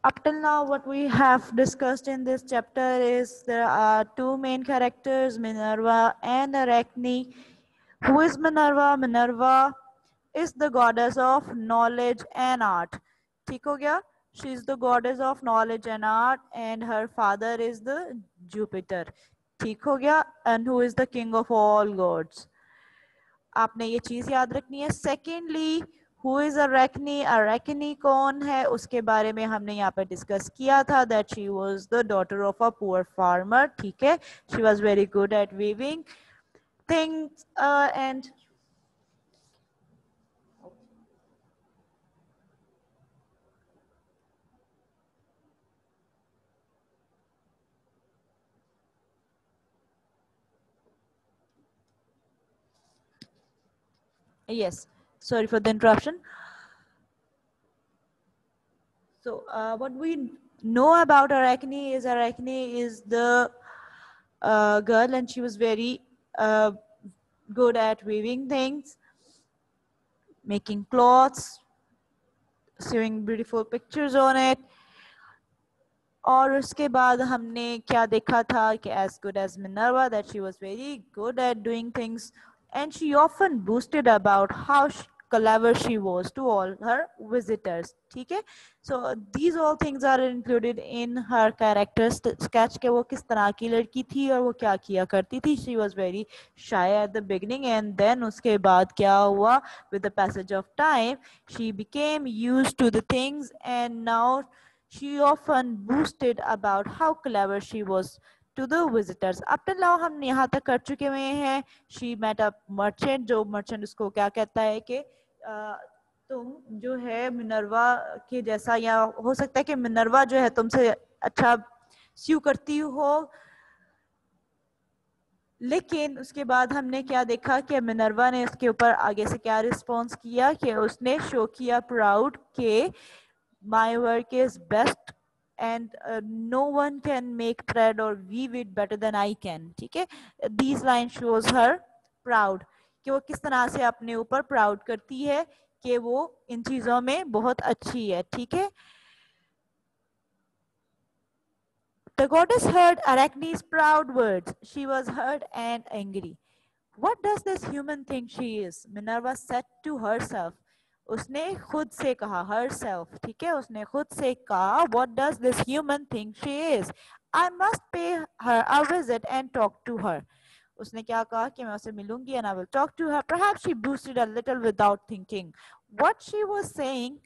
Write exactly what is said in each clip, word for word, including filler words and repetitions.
up till now, what we have discussed in this chapter is there are two main characters, Minerva and Arachne. Who is Minerva? Minerva is the goddess of knowledge and art. ठीक हो गया? She is the goddess of knowledge and art, and her father is the Jupiter. ठीक हो गया? And who is the king of all gods? आपने ये चीज याद रखनी है. Secondly, who is Arachne? Arachne कौन है? उसके बारे में हमने यहाँ पे डिस्कस किया था that she was the daughter of a poor farmer. ठीक है? She was very good at weaving things uh, and yes, sorry for the interruption. So uh, what we know about Arachne is Arachne is the uh, girl, and she was very uh, good at weaving things, making clothes, sewing beautiful pictures on it. और उसके बाद हमने क्या देखा था कि as good as Minerva, that she was very good at doing things, and she often boasted about how she, clever she was to all her visitors. ठीक है? So these all things are included in her character sketch कि वो किस तरह की लड़की थी और वो क्या किया करती थी. She was very shy at the beginning, and then उसके बाद क्या हुआ, with the passage of time she became used to the things, and now she often boasted about how clever she was to the visitors. Up till now हम यहाँ तक कर चुके हुए हैं. She met a merchant, जो merchant उसको क्या कहता है कि तुम जो है मिनर्वा के जैसा, या हो सकता है कि मिनर्वा जो है तुमसे अच्छा स्यू करती हो. लेकिन उसके बाद हमने क्या देखा कि मिनर्वा ने इसके ऊपर आगे से क्या रिस्पॉन्स किया कि उसने शो किया प्राउड के my work is best and uh, no one can make thread or weave it better than I can. ठीक है? These lines shows her proud कि वो किस तरह से अपने ऊपर proud करती है कि वो इन चीजों में बहुत अच्छी है. ठीक है? The goddess heard Arachne's proud words. She was hurt and angry. What does this human think she is? Minerva said to herself. उसने खुद से कहा, herself. ठीक है? उसने खुद से कहा, what does this human think she is? I must pay her a visit and talk to her. उसने क्या कहा कि मैं उससे मिलूंगी and I will talk to her. Perhaps she boosted a little without thinking. What she was saying,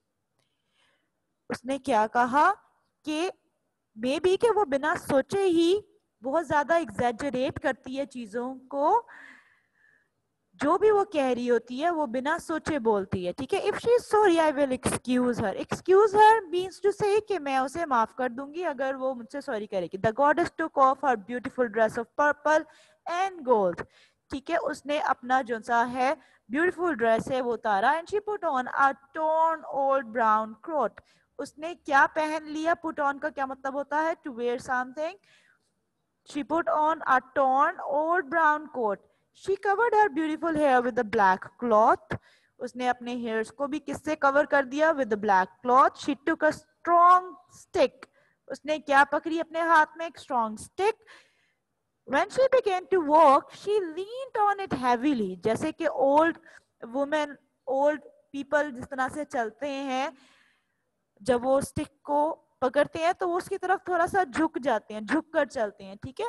उसने क्या कहा कि maybe कि वो बिना सोचे ही बहुत ज्यादा exaggerate करती है चीजों को. जो भी वो कह रही होती है वो बिना सोचे बोलती है. ठीक है? If she is sorry, I will excuse her. Excuse her means to say कि मैं उसे माफ कर दूंगी अगर वो मुझसे सॉरी करेगी. The goddess took off her beautiful dress of purple and gold. ठीक है? उसने अपना जो सा है beautiful dress है वो उतारा, and she put on a torn old brown coat. उसने क्या पहन लिया? Put on का क्या मतलब होता है? To wear something. She put on a torn old brown coat. She covered her beautiful hair with a black cloth. उसने अपने hairs को भी किससे cover कर दिया? With the black cloth. She took a strong stick. उसने क्या पकड़ी अपने हाथ में? एक strong stick. When she began to walk, she leaned on it heavily. जैसे कि old women, old people जिस तरह से चलते हैं, जब वो stick को पकड़ते हैं तो वो उसकी तरफ थोड़ा सा झुक जाते हैं, झुक कर चलते हैं. ठीक है?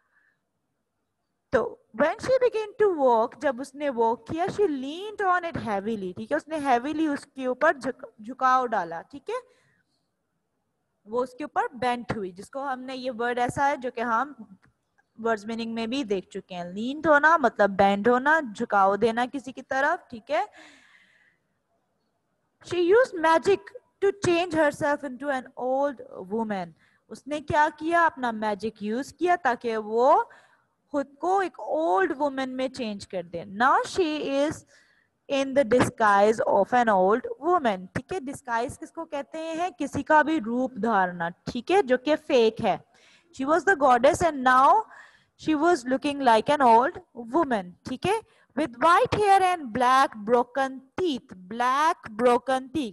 तो when she began to walk, जब उसने walk किया, she leaned on it heavily. ठीक है? उसने heavily उसके ऊपर झुकाव डाला. ठीक है? वो उसके ऊपर bent हुई, जिसको हमने ये word ऐसा है जो कि हम वर्ड्स मीनिंग में भी देख चुके हैं. लीन होना मतलब बेंड होना, झुकाव देना किसी की तरफ. ठीक है? She used magic to change herself into an old woman. उसने क्या किया? अपना मैजिक यूज किया ताकि वो खुद को एक ओल्ड वुमन में चेंज कर दे. Now she is in the disguise of an old woman. ठीक है? डिस्गाइज किसको कहते हैं? किसी का भी रूप धारना. ठीक है? जो कि फेक है. She was the goddess and now she was looking like an old woman. ठीक है? with white hair and black broken teeth. Black broken teeth.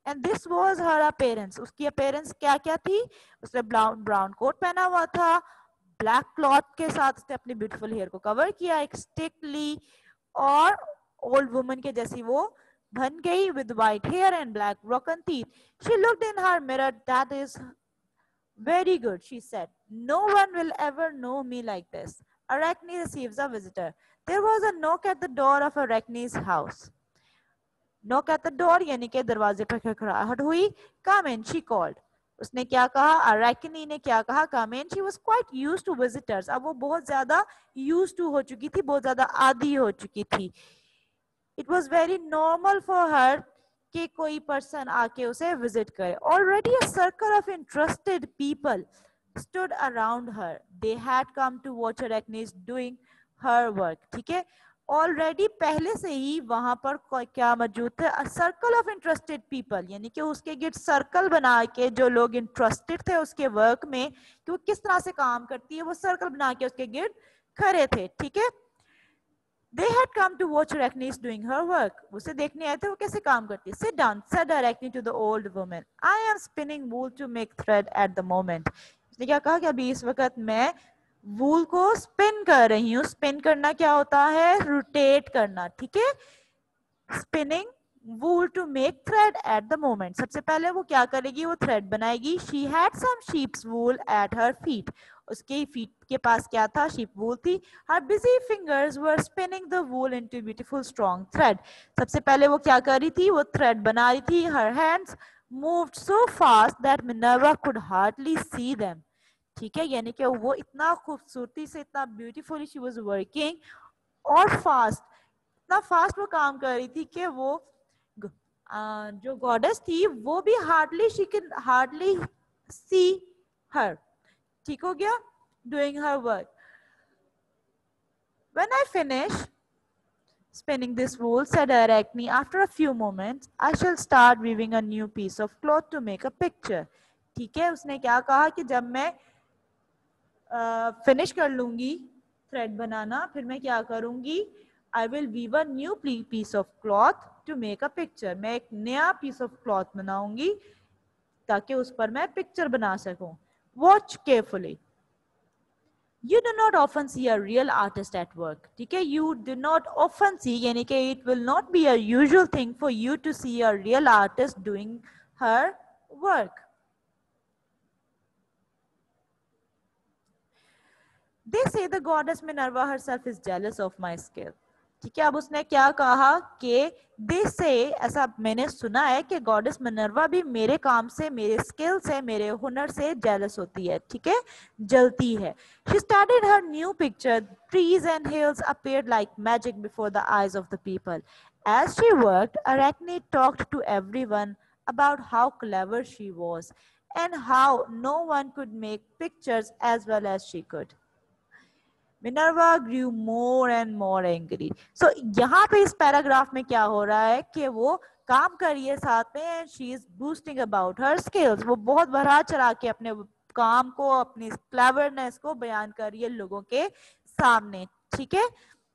And this was her appearance. उसकी अपीयरेंस क्या क्या थी? उसने ब्राउन ब्राउन कोट पहना हुआ था, ब्लैक क्लॉथ के साथ उसने अपनी ब्यूटीफुल हेयर को कवर किया एक स्टिकली, और ओल्ड वुमन के जैसी वो बन गई with white hair and black broken teeth. She looked in her mirror. That is very good, she said. No one will ever know me like this. Arachne receives a visitor. There was a knock at the door of Arachne's house. Knock at the door यानी कि दरवाजे पर खड़खड़ाहट हुई. Come in, she called. उसने क्या कहा? अरैकनी ने क्या कहा? Come in. She was quite used to visitors. अब वो बहुत ज्यादा used to हो चुकी थी, बहुत ज्यादा आदी हो चुकी थी. It was very normal for her कि कोई पर्सन आके उसे विजिट करे. Already a circle of interested people stood around her. They had come to watch Arachne doing her work. ठीक है, ऑलरेडी पहले से ही वहां पर क्या मौजूद थे? सर्कल ऑफ इंटरेस्टेड पीपल, यानी कि उसके गिर्द सर्कल बना के जो लोग इंटरेस्टेड थे उसके वर्क में कि वो किस तरह से काम करती है, वो सर्कल बना के उसके गिर्द खड़े थे. ठीक है, they had come to watch Arachne doing her work. उसे देखने आए थे वो कैसे काम करती है. Sit down, said Arachne to the old woman. I am spinning wool to make thread at the moment. उसने क्या कहा कि अभी इस वक्त मैं वूल को स्पिन कर रही हूँ. स्पिन करना क्या होता है? रोटेट करना. ठीक है, spinning wool to make thread at the moment. सबसे पहले वो क्या करेगी? वो थ्रेड बनाएगी. She had some sheep's wool at her feet. उसके फीट के पास क्या था? शीप वूल थी. Her busy fingers were spinning the wool into beautiful strong thread. सबसे पहले वो क्या कर रही थी? वो थ्रेड बना रही थी. Her hands moved so fast that Minerva could hardly see them. ठीक है, यानी कि वो इतना खूबसूरती से, इतना ब्यूटीफुली शी वाज वर्किंग, और फास्ट, इतना फास्ट वो काम कर रही थी कि वो आ, जो गॉडेस थी वो भी hardly she can hardly see her. ठीक हो गया? Doing her work. When I finish spinning this wool, said Arachne, after a few moments, I shall start weaving a new piece of cloth to make a picture. ठीक है, उसने क्या कहा कि जब मैं फिनिश uh, कर लूंगी थ्रेड बनाना, फिर मैं क्या करूंगी? I will weave a new piece of cloth to make a picture. मैं एक नया पीस ऑफ क्लॉथ बनाऊंगी ताकि उस पर मैं पिक्चर बना सकूं. Watch carefully. You do not often see a real artist at work. ठीक है, you do not often see यानी कि it will not be a usual thing for you to see a real artist doing her work. They say the goddess Minerva herself is jealous of my skill. ठीक है, अब उसने क्या कहा कि they say, ऐसा मैंने सुना है कि गॉडेस मिनर्वा भी मेरे काम से, मेरे स्किल से, मेरे हुनर से जेलस होती है. ठीक है, जलती है. She started her new picture. Trees and hills appeared like magic before the eyes of the people. As she worked, Arachne talked to everyone about how clever she was and how no one could make pictures as well as she could. Minerva grew more and more angry. So यहाँ पे इस paragraph में क्या हो रहा है कि वो काम कर रही है साथ में, and she is boosting about her skills. वो बहुत बढ़ा चढ़ा के अपने काम को, अपनी क्लेवरनेस को बयान कर रही है लोगों के सामने. ठीक है,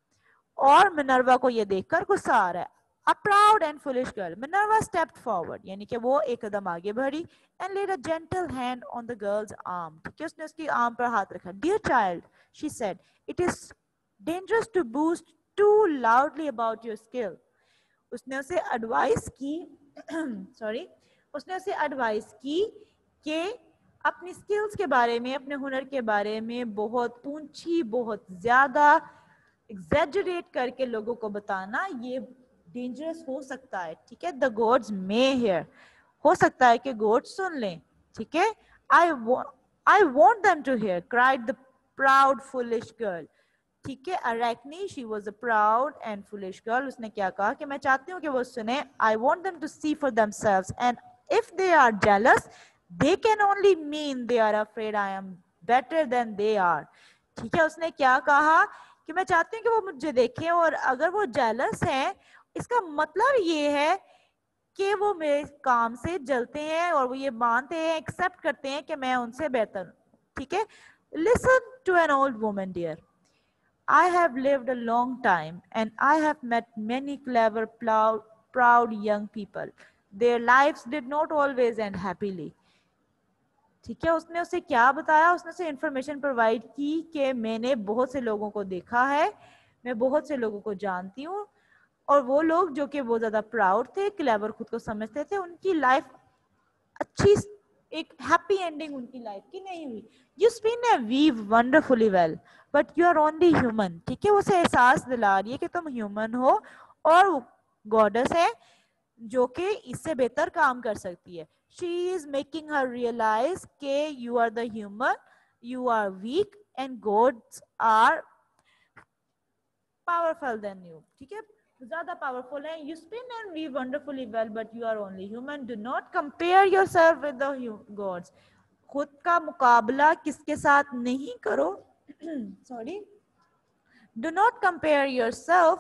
और मिनर्वा को ये देखकर गुस्सा आ रहा है. A proud and foolish girl, Minerva stepped forward, यानी कि वो एक कदम आगे बढ़ी, and laid a gentle hand on the girl's arm. ठीक है, उसने उसकी आर्म पर हाथ रखा. Dear child, she said, it is dangerous to boast too loudly about your skill. उसने उसे एडवाइस की, सॉरी, उसने उसे एडवाइस की कि अपनी स्किल्स के बारे में, अपने हुनर के बारे में बहुत ऊंची, बहुत ज्यादा एग्जैजरेट करके लोगों को बताना ये डेंजरस हो सकता है. ठीक है, द गॉड्स मे हियर, हो सकता है कि गॉड सुन लें. ठीक है, I I want them to hear, cried the proud foolish girl. ठीक है, Arachne, she was a proud and foolish girl. उसने क्या कहा कि मैं चाहती हूँ कि वो सुने. I want them to see for themselves, and if they are jealous they can only mean they are afraid I am better than they are. ठीक है, उसने क्या कहा कि मैं चाहती हूँ कि वो मुझे देखें, और अगर वो जेलस हैं इसका मतलब ये है कि वो मेरे काम से जलते हैं और वो ये मानते हैं, एक्सेप्ट करते हैं कि मैं उनसे बेहतर हूँ. ठीक है, listen to an old woman dear, I have lived a long time and I have met many clever, proud young people. their lives did not always end happily. ठीक है, उसने उसे क्या बताया, उसने उसे इंफॉर्मेशन प्रोवाइड की कि मैंने बहुत से लोगों को देखा है, मैं बहुत से लोगों को जानती हूँ, और वो लोग जो कि बहुत ज्यादा प्राउड थे, क्लेवर खुद को समझते थे, उनकी लाइफ अच्छी, एक हैप्पी एंडिंग उनकी लाइफ की नहीं हुई. You spin a weave wonderfully well but you are only human. ठीक है, उसे एहसास दिला रही है कि तुम ह्यूमन हो और गॉडेस है जो कि इससे बेहतर काम कर सकती है. She is making her realize कि you are the human, you are weak and gods are powerful than you. ठीक है, ज्यादा पावरफुल है. You spin and weave wonderfully well, but you are only human. Do not compare yourself with the gods. खुद का मुकाबला किसके साथ नहीं करो. Sorry. Do not compare yourself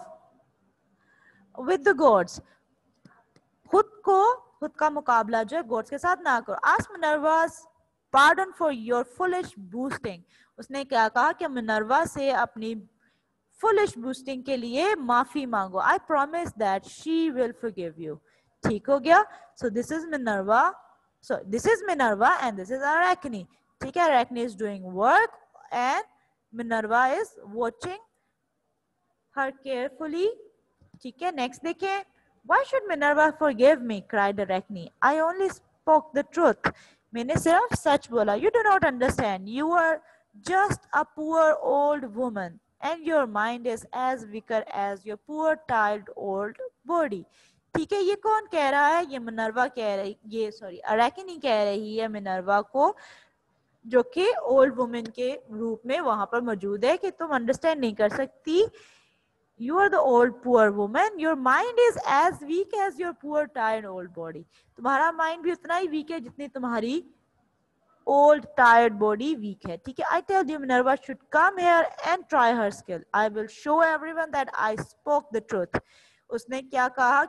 with the gods. खुद को, खुद का मुकाबला जो है गॉड्स के साथ ना करो. Ask Minerva's pardon for your foolish boasting. उसने क्या कहा कि मिनर्वा से अपनी foolish boasting के लिए माफी मांगो. I promise that she will forgive you. ठीक हो गया. So this is Minerva. So this is Minerva and this is Arachne. ठीक है, Arachne is doing work and Minerva is watching her carefully. ठीक है, next देखें. Why should Minerva forgive me? Cried Arachne. I only spoke the truth. मैंने सिर्फ सच बोला. You do not understand. You are just a poor old woman, and your mind is as weaker as your poor tired old body. ठीक है, ये कौन कह रहा है? ये मिनर्वा कह रही, ये सॉरी अरैकिनी कह रही है मिनर्वा को, जो कि ओल्ड वुमेन के रूप में वहां पर मौजूद है, कि तुम अंडरस्टैंड नहीं कर सकती. You are the old poor woman. Your mind is as weak as your poor tired old body. तुम्हारा माइंड भी उतना ही वीक है जितनी तुम्हारी old tired body weak है. ठीक है, I tell you Minerva should come here and try her skill. I will show everyone that I spoke the truth. उसने क्या कहा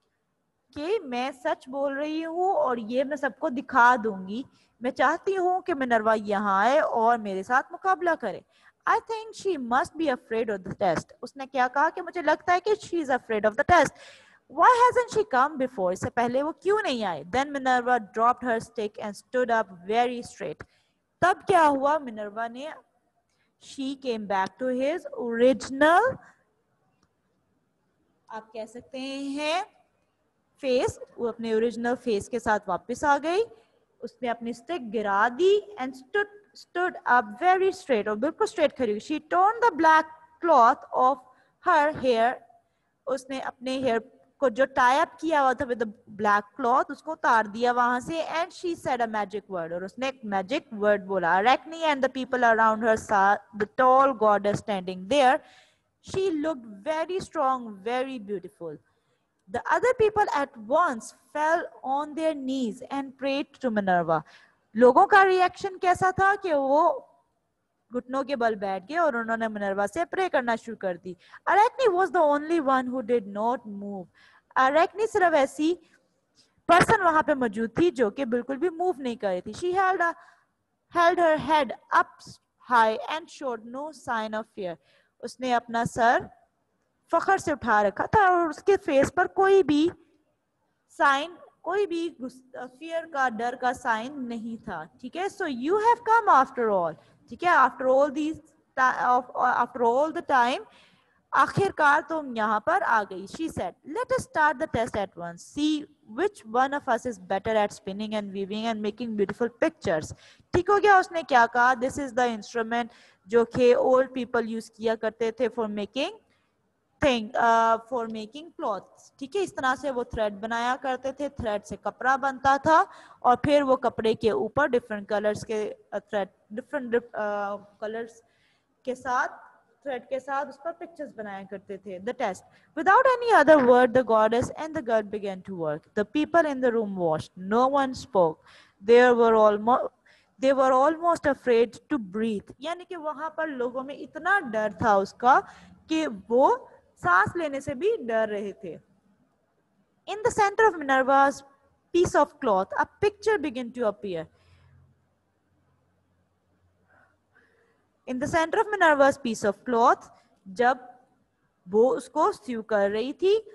कि मैं सच बोल रही हूँ और ये मैं सबको दिखा दूंगी. मैं चाहती हूँ कि मिनर्वा यहाँ आए और मेरे साथ मुकाबला करे. I think she must be afraid of the test. उसने क्या कहा कि मुझे लगता है कि she is afraid of the test. Why hasn't she come before? इससे पहले वो क्यों नहीं आई? Then Minerva dropped her stick and stood up very straight. तब क्या हुआ? मिनर्वा ने, she came back to his original, आप कह सकते हैं फेस, वो अपने ओरिजिनल फेस के साथ वापस आ गई. उसने अपनी स्टिक गिरा दी and stood stood up very straight, और बिल्कुल स्ट्रेट खड़ी. She torn the black cloth of her hair. उसने अपने हेयर को जो टाई अप किया हुआ था with the black cloth, उसको उतार दिया वहां से. And she said a magic word, और उसने एक magic word बोला. Arachne and the people around her saw the tall goddess standing there. She looked very strong, very beautiful. The other people at once fell on their knees and prayed to Minerva. लोगों का reaction कैसा था कि वो घुटनों के बल बैठ गए और उन्होंने मिनर्वा से प्रे करना शुरू कर दी. Arachne was the only one who did not move. Arachne सिर्फ ऐसी पर्सन वहां पे मौजूद थी जो कि बिल्कुल भी मूव नहीं कर रही थी. She held a, held her head up high and showed no sign of fear. उसने अपना सर फखर से उठा रखा था और उसके फेस पर कोई भी साइन, कोई भी फियर का, डर का साइन नहीं था. ठीक है, so you have come after all. ठीक है, after all these, after all the time, आखिरकार तुम यहाँ पर आ गई. She said, let us start the test at once, see which one of us is better at spinning and weaving and making beautiful pictures. ठीक हो गया. उसने क्या कहा? दिस इज द इंस्ट्रूमेंट जो कि ओल्ड पीपल यूज किया करते थे for making thing, for making clothes. ठीक है, इस तरह से वो थ्रेड बनाया करते थे, थ्रेड से कपड़ा बनता था और फिर वो कपड़े के ऊपर डिफरेंट कलर्स के थ्रेड, डिफरेंट कलर्स के साथ, थ्रेड के साथ उस पर पिक्चर्स बनाया करते थे. The test. Without any other word the goddess and the girl began to work. The people in the room watched. No one spoke. There were almost They were almost afraid to breathe. यानी कि वहां पर लोगों में इतना डर था उसका कि वो सांस लेने से भी डर रहे थे. In the center of Minerva's piece of cloth, a picture began to appear. In the center of Minerva's piece of cloth, जब वो उसको स्यू कर रही थी,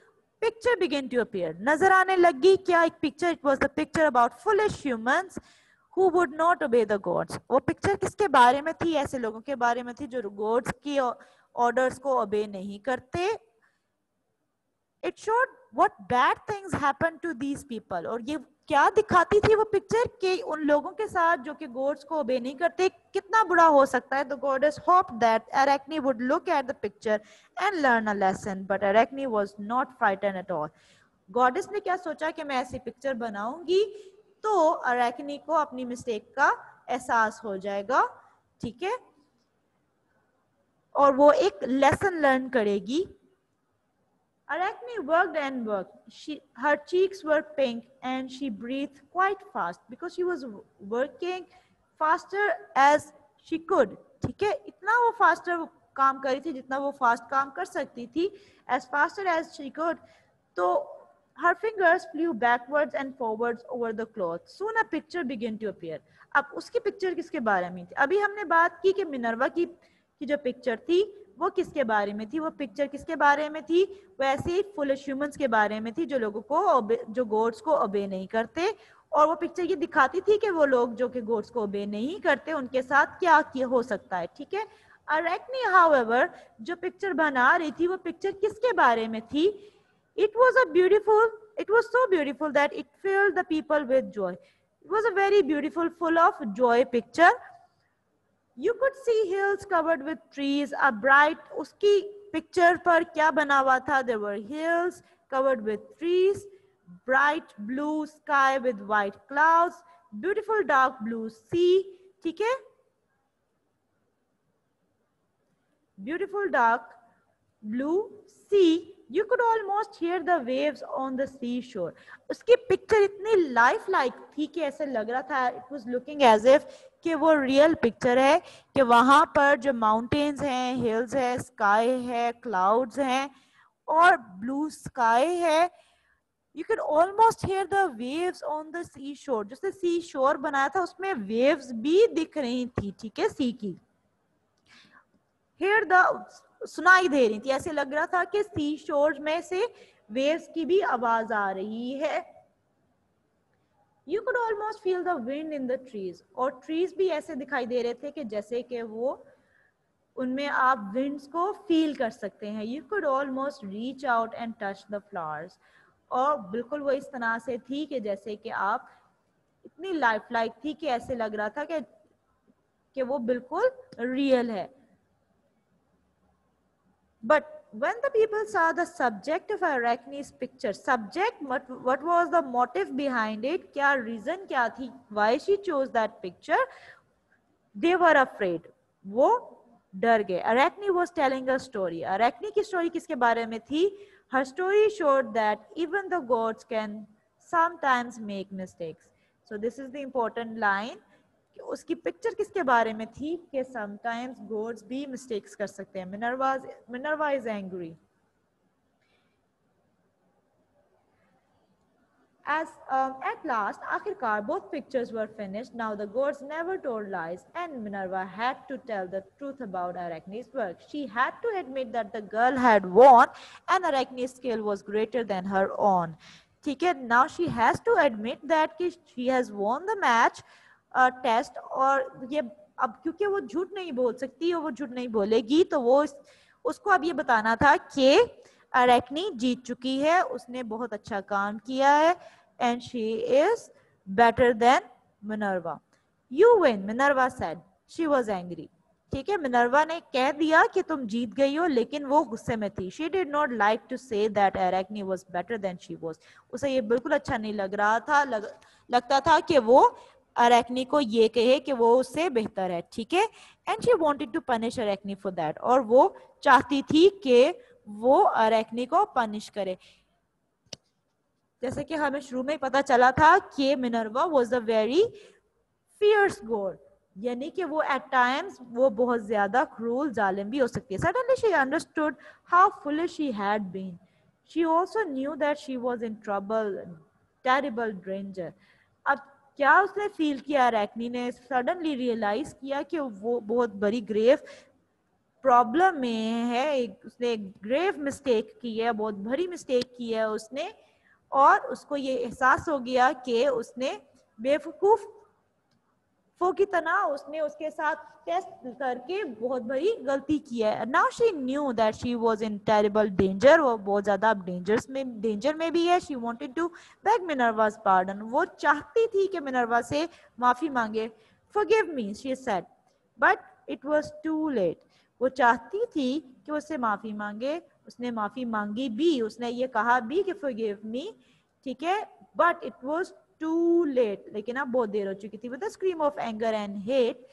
पिक्चर बिगिन टू अपीयर, नजर आने लगी क्या एक picture, it was the picture about foolish humans who would not obey the gods. वो पिक्चर किसके बारे में थी? ऐसे लोगों के बारे में थी जो गॉड्स की ऑर्डर्स को ओबे नहीं करते। It showed what bad things happen to these people, और ये क्या दिखाती थी वो पिक्चर कि उन लोगों के साथ जो कि गॉड्स को ओबे नहीं करते कितना बुरा हो सकता है। The goddess hoped that Arachne would look at the picture and learn a lesson, but Arachne was not frightened at all. Goddess ने क्या सोचा कि मैं ऐसी पिक्चर बनाऊंगी तो Arachne को अपनी मिस्टेक का एहसास हो जाएगा, ठीक है, और वो एक लेसन लर्न करेगी। Arachne worked and worked. She, her cheeks were pink and she breathed quite fast because she was working faster as she could. ठीक है, इतना वो faster काम कर रही थी जितना वो fast काम कर सकती थी, as faster as she could. तो her fingers flew backwards and forwards over the cloth. Soon a picture began to appear. अब उसकी पिक्चर किसके बारे में थी? अभी हमने बात की कि मिनर्वा की की जो पिक्चर थी वो किसके बारे में थी? वो पिक्चर किसके बारे में थी? वैसे ही फुलिश ह्यूमंस के बारे में थी जो लोगों को, जो गॉड्स को ओबे नहीं करते। और वो पिक्चर ये दिखाती थी कि वो लोग जो कि गॉड्स को ओबे नहीं करते उनके साथ क्या किया हो सकता है, ठीक है। Arachne, however, जो पिक्चर बना रही थी वो पिक्चर किसके बारे में थी? It was a beautiful, it was so beautiful that it filled the people with joy. It was a very beautiful, full of joy picture. You could see hills covered with trees, a bright, उसकी picture पर क्या बना हुआ था? There were hills covered with trees, bright blue sky with white clouds, beautiful dark blue sea, ठीक है, beautiful dark blue sea. You could almost hear the waves on the seashore. उसकी picture इतनी life like थी कि ऐसे लग रहा था, it was looking as if कि वो रियल पिक्चर है कि वहां पर जो माउंटेन्स हैं, हिल्स है, स्काई है, क्लाउड्स हैं और ब्लू स्काई है. You could almost hear the waves on the seashore. जैसे सी शोर बनाया था उसमें वेव्स भी दिख रही थी, ठीक है, सी की. Hear the सुनाई दे रही थी, ऐसे लग रहा था कि सी शोर में से वेव्स की भी आवाज आ रही है. You could almost feel the wind in the trees. और trees भी ऐसे दिखाई दे रहे थे कि जैसे कि वो उनमें आप winds को feel कर सकते हैं. You could almost reach out and touch the flowers. और बिल्कुल वो इस तरह से थी कि जैसे कि आप इतनी लाइफ लाइक थी कि ऐसे लग रहा था कि कि वो बिल्कुल रियल है. But when the people saw the subject of Arachne's picture, subject, what, what was the motive behind it? क्या reason क्या थी? Why she chose that picture? They were afraid. वो डर गए. Arachne was telling a story. Arachne की story किसके बारे में थी? Her story showed that even the gods can sometimes make mistakes. So this is the important line. उसकी picture किसके बारे में थी कि sometimes gods भी mistakes कर सकते हैं. Minerva, Minerva is angry. As um, at last, आखिरकार, both pictures were finished. Now the gods never told lies, and Minerva had to tell the truth about Arachne's work. She had to admit that the girl had won, and Arachne's skill was greater than her own. ठीक है, now she has to admit that कि she has won the match. Test uh, और ये अब क्योंकि वो झूठ नहीं बोल सकती और वो झूठ नहीं बोलेगी तो वो इस, उसको अब ये बताना था कि Arachne जीत चुकी है, उसने बहुत अच्छा काम किया है, and she is better than Minerva. You win, Minerva said. She was angry. ठीक है, मिनर्वा ने कह दिया कि तुम जीत गई हो, लेकिन वो गुस्से में थी. She did not like to say that Arachne was better than she was. उसे ये बिल्कुल अच्छा नहीं लग रहा था, लग, लगता था कि वो Arachne को ये कहे कि वो उससे बेहतर है, ठीक है. And she wanted to punish Arachne for that, और वो चाहती थी कि वो Arachne को पनिश करे. जैसे कि हमें शुरू में पता चला था कि Minerva was a very fierce god, यानी कि वो एट टाइम्स वो बहुत ज्यादा क्रूल जालिम भी हो सकती है. Suddenly she understood how foolish she had been. She also knew that she was in trouble, terrible danger. अब क्या उसने फील किया? Arachne ने सडनली रियलाइज किया कि वो बहुत बड़ी ग्रेव प्रॉब्लम में है, एक उसने एक ग्रेव मिस्टेक की है, बहुत बड़ी मिस्टेक की है उसने, और उसको ये एहसास हो गया कि उसने बेवकूफ फो की तरह उसने उसके साथ टेस्ट करके बहुत बड़ी गलती की है. Now she knew that she was in terrible danger, वो बहुत ज्यादा डेंजर्स में डेंजर में भी है. She wanted to beg Minerva's pardon, वो चाहती थी कि मिनर्वा से माफी मांगे. Forgive me she said, but it was too late. वो चाहती थी कि उससे माफी मांगे, उसने माफी मांगी भी, उसने ये कहा भी कि फॉरगिव मी, ठीक है, but it was too late. लेकिन अब बहुत देर हो चुकी थी. With a scream of anger and hate,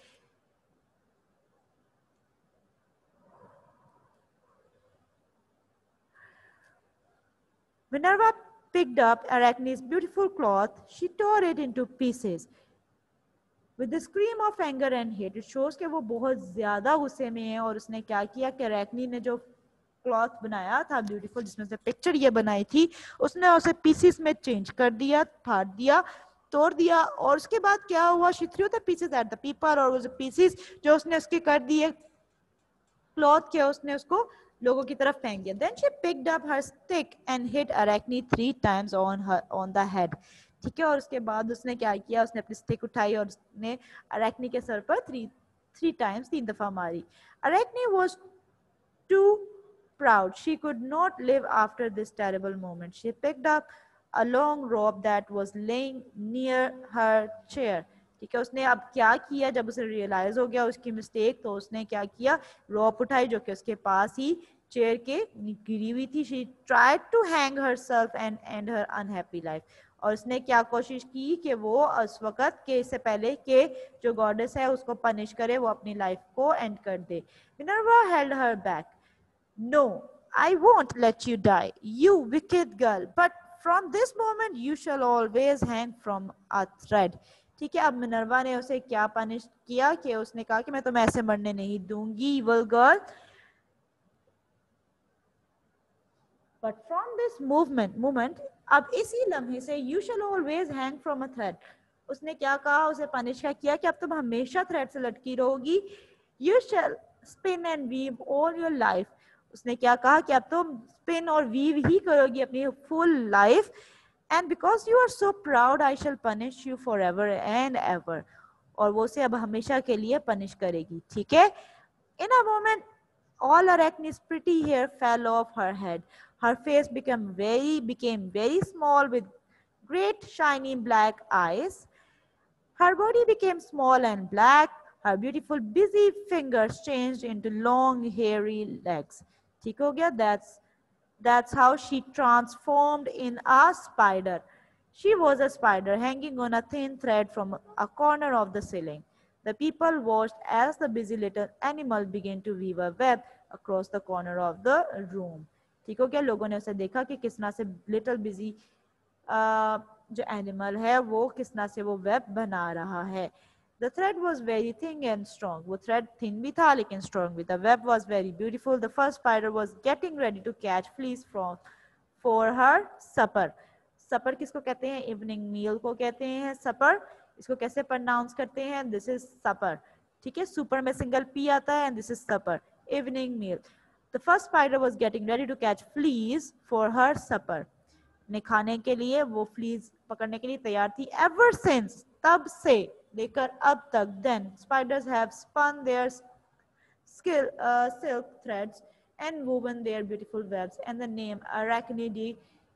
Minerva picked up Arachne's beautiful cloth. She tore it into pieces. With the scream of anger and hate, it shows कि वो बहुत ज्यादा गुस्से में है. और उसने क्या किया कि Arachne ने जो क्लॉथ बनाया था ब्यूटीफुल, जिसमें से पिक्चर ये बनाई थी, उसने उसे पीसेस में चेंज कर दिया, फाड़ दिया, तोड़ दिया. और उसके बाद क्या हुआ, she threw the pieces at the people, और वो जो पीसेस जो उसने उसके कर दिए क्लॉथ के, उसने उसको लोगों की तरफ फेंक दिया. Then she picked up her stick and hit Arachne three times on her on the head. ठीक है, और उसके बाद उसने क्या किया, उसने अपनी स्टिक उठाई और उसने अरेक्नी के सर पर थ्री थ्री टाइम्स तीन दफा मारी. Arachne was too proud. She could not live after this terrible moment. She picked up a long rope that was laying near her chair. ठीक है, उसने अब क्या किया, जब उसे रियलाइज हो गया उसकी मिस्टेक, तो उसने क्या किया, रोप उठाई जो कि उसके पास ही चेयर के गिरी हुई थी. She tried to hang herself and end her unhappy life. और उसने क्या कोशिश की कि वो उस वक्त के इससे पहले कि जो गॉडेस है उसको पनिश करे, वो अपनी लाइफ को एंड कर दे. Minerva held her back. No, I won't let you die, you wicked girl. But from this moment you shall always hang from a thread. ठीक है, अब मिनर्वा ने उसे क्या पनिश किया कि उसने कहा कि मैं तुम्हें ऐसे मरने नहीं दूंगी, evil girl. But from this movement, moment, अब इसी लम्हे से you shall always hang from a thread. उसने क्या कहा, उसे पनिश क्या किया कि अब तुम हमेशा थ्रेड से लटकी रहोगी. You shall spin and weave all your life. उसने क्या कहा कि अब तुम स्पिन और वीव ही करोगी अपनी full life. And because you are so proud I shall punish you for ever and ever. और वो उसे अब हमेशा के लिए पनिश करेगी. ठीक है, in a moment all Arachne's pretty hair fell off her head. Her face became very became very small with great shiny black eyes. Her body became small and black. Her beautiful busy fingers changed into long hairy legs. ठीक हो गया. That's that's how she transformed in a spider. She was a spider hanging on a thin thread from a corner of the ceiling. The people watched as the busy little animal began to weave a web across the corner of the room. ठीक हो गया. लोगों ने उसे देखा कि किस तरह से लिटिल बिजी जो एनिमल है वो किस तरह से वो वेब बना रहा है. The thread was very thin and strong. वो thread thin भी था लेकिन strong भी था. Web was very beautiful. The first spider was getting ready to catch fleas from for her supper. Supper किसको कहते हैं, evening meal को कहते हैं supper. इसको कैसे pronounce करते हैं, this is supper. ठीक है, super में single p आता है and this is supper, evening meal. The first spider was getting ready to catch fleas for her supper. ने खाने के लिए वो फ्लीज पकड़ने के लिए तैयार थी. Ever since, तब से लेकर अब तक, then spiders have spun their skill uh, silk threads and woven their beautiful webs, and the name Arachnidae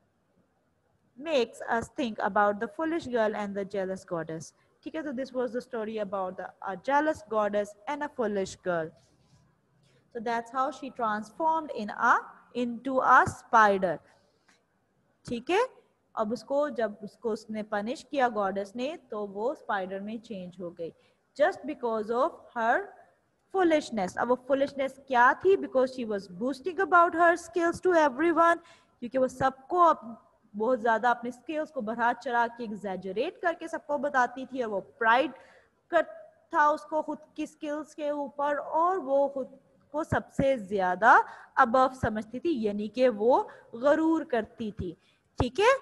makes us think about the foolish girl and the jealous goddess. ठीक है, so this was the story about the, a jealous goddess and a foolish girl. So that's how she transformed in a into a spider. ठीक है, अब उसको जब उसको उसने punish किया गॉडेस ने, तो वो स्पाइडर में चेंज हो गई just because of her foolishness. अब वो फुलिशनेस क्या थी, because she was boasting about her skills to everyone, क्योंकि वो सबको बहुत ज्यादा अपने स्किल्स को बढ़ा चढ़ा के एग्जैजरेट करके सबको बताती थी, और वो प्राइड कर था उसको खुद की स्किल्स के ऊपर, और वो खुद को सबसे ज्यादा अबव समझती थी, यानी कि वो गरूर करती थी. ठीक है,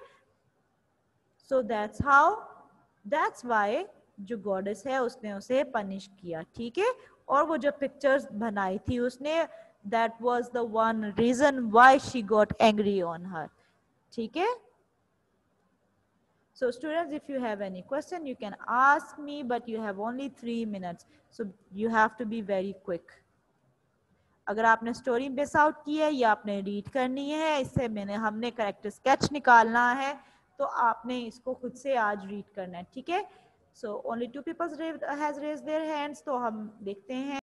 so that's how that's why जो गॉडेस है उसने उसे पनिश किया. ठीक है, और वो जो पिक्चर्स बनाई थी उसने, that was the one reason why she got angry on her. ठीक है. So students, if you have any question, you can ask me, but you have only three minutes. So you have to be very quick. अगर आपने story miss out की है या आपने read करनी है, इससे मैंने हमने करेक्ट स्केच निकालना है, तो आपने इसको खुद से आज रीड करना है. ठीक है. So only two peoples has raised their hands, तो हम देखते हैं.